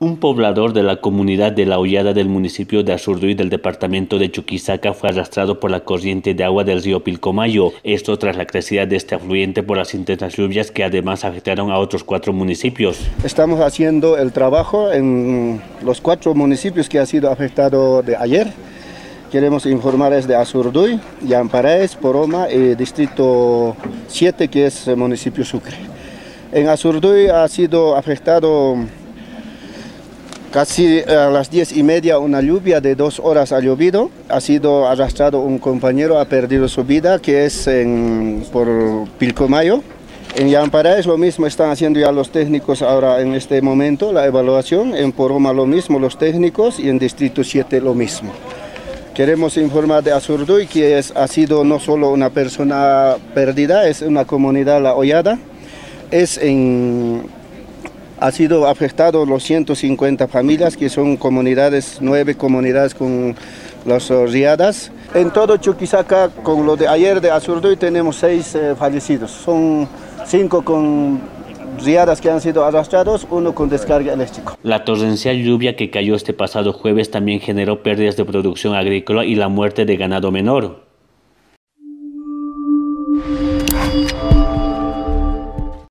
Un poblador de la comunidad de La Hollada del municipio de Azurduy del departamento de Chuquisaca fue arrastrado por la corriente de agua del río Pilcomayo. Esto tras la crecida de este afluente por las intensas lluvias que además afectaron a otros 4 municipios. Estamos haciendo el trabajo en los 4 municipios que ha sido afectado de ayer. Queremos informarles de Azurduy, Yamparaes, Poroma y Distrito 7, que es el municipio Sucre. En Azurduy ha sido afectado casi a las 10:30, una lluvia de 2 horas ha llovido. Ha sido arrastrado un compañero, ha perdido su vida, que es por Pilcomayo. En Yamparaes lo mismo están haciendo ya los técnicos ahora en este momento, la evaluación. En Poroma lo mismo los técnicos y en Distrito 7 lo mismo. Queremos informar de Azurduy que ha sido no solo una persona perdida, es una comunidad La Hollada. Ha sido afectado los 150 familias, que son comunidades, 9 comunidades con las riadas. En todo Chuquisaca, con lo de ayer de Azurduy, tenemos 6 fallecidos. Son 5 con riadas que han sido arrastrados, 1 con descarga eléctrica. La torrencial lluvia que cayó este pasado jueves también generó pérdidas de producción agrícola y la muerte de ganado menor.